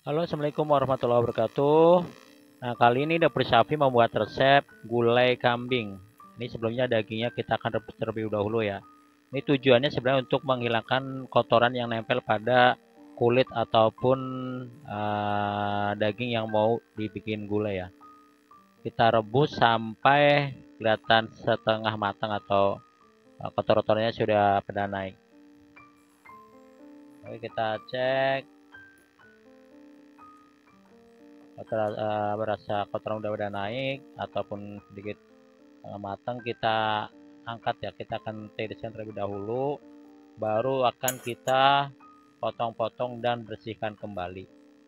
Halo, assalamualaikum warahmatullahi wabarakatuh. Nah, kali ini Dapur Syafi membuat resep gulai kambing. Ini sebelumnya dagingnya kita akan rebus terlebih dahulu ya. Ini tujuannya sebenarnya untuk menghilangkan kotoran yang nempel pada kulit ataupun daging yang mau dibikin gulai ya. Kita rebus sampai kelihatan setengah matang atau kotor-kotornya sudah pada naik. Oke, kita cek. Berasa kotoran udah naik ataupun sedikit matang, kita angkat ya. Kita akan tiriskan terlebih dahulu, baru akan kita potong-potong dan bersihkan kembali.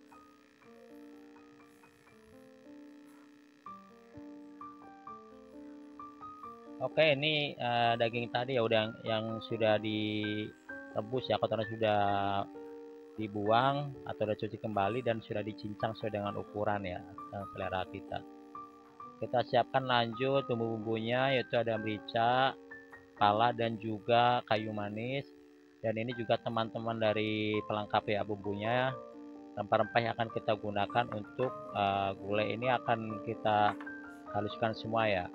Oke, ini daging tadi ya udah yang sudah direbus ya, kotoran sudah dibuang atau sudah cuci kembali dan sudah dicincang sesuai dengan ukuran ya, selera kita. Kita siapkan lanjut bumbu-bumbunya, yaitu ada merica, pala, dan juga kayu manis. Dan ini juga teman-teman dari pelengkap ya bumbunya. Rempah-rempah yang akan kita gunakan untuk gulai ini akan kita haluskan semua ya.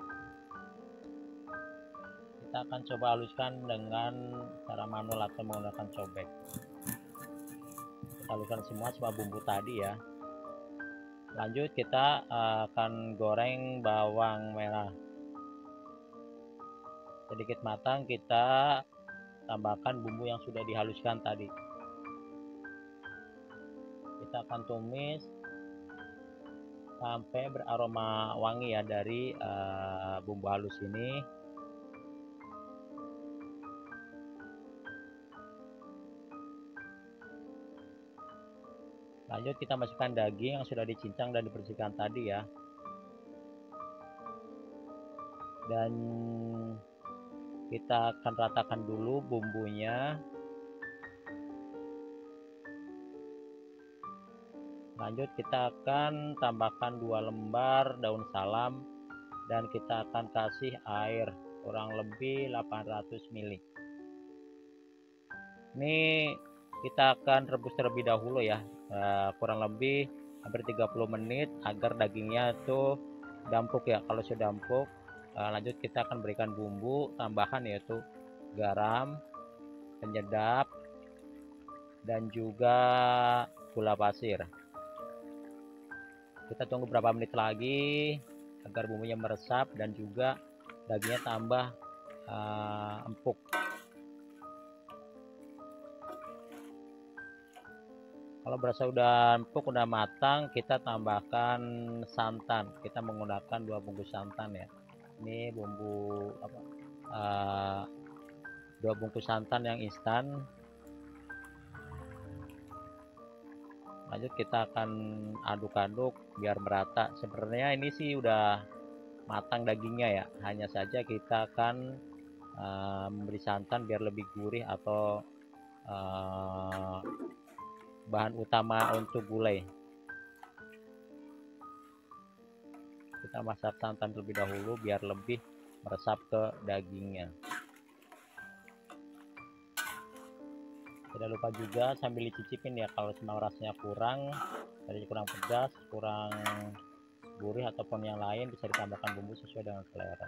Kita akan coba haluskan dengan cara manual atau menggunakan cobek. Kita haluskan semua bumbu tadi ya. Lanjut kita akan goreng bawang merah. Sedikit matang, kita tambahkan bumbu yang sudah dihaluskan tadi. Kita akan tumis sampai beraroma wangi ya dari bumbu halus ini. Lanjut kita masukkan daging yang sudah dicincang dan dibersihkan tadi ya. Dan kita akan ratakan dulu bumbunya. Lanjut kita akan tambahkan 2 lembar daun salam dan kita akan kasih air kurang lebih 800 ml. Ini kita akan rebus terlebih dahulu ya, kurang lebih hampir 30 menit agar dagingnya itu dampuk ya. Kalau sudah dampuk, lanjut kita akan berikan bumbu tambahan yaitu garam, penyedap, dan juga gula pasir. Kita tunggu beberapa menit lagi agar bumbunya meresap dan juga dagingnya tambah empuk. Kalau berasa udah empuk, udah matang, kita tambahkan santan. Kita menggunakan 2 bungkus santan ya. Ini bumbu 2 bungkus santan yang instan. Lanjut kita akan aduk-aduk biar merata. Sebenarnya ini sih udah matang dagingnya ya. Hanya saja kita akan memberi santan biar lebih gurih atau bahan utama untuk gulai. Kita masak santan terlebih dahulu biar lebih meresap ke dagingnya. Tidak lupa juga sambil dicicipin ya, kalau memang rasanya kurang, dari kurang pedas, kurang gurih ataupun yang lain, bisa ditambahkan bumbu sesuai dengan selera.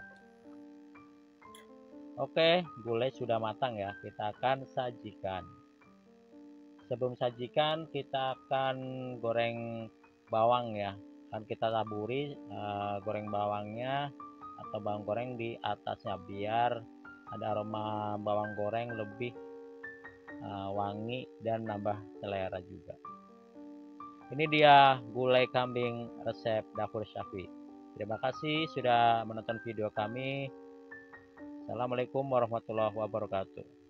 Oke, gulai sudah matang ya, kita akan sajikan. Sebelum sajikan kita akan goreng bawang ya, kan kita taburi goreng bawangnya atau bawang goreng di atasnya biar ada aroma bawang goreng lebih wangi dan nambah selera juga. Ini dia gulai kambing resep Dapur Syafi. Terima kasih sudah menonton video kami. Assalamualaikum warahmatullahi wabarakatuh.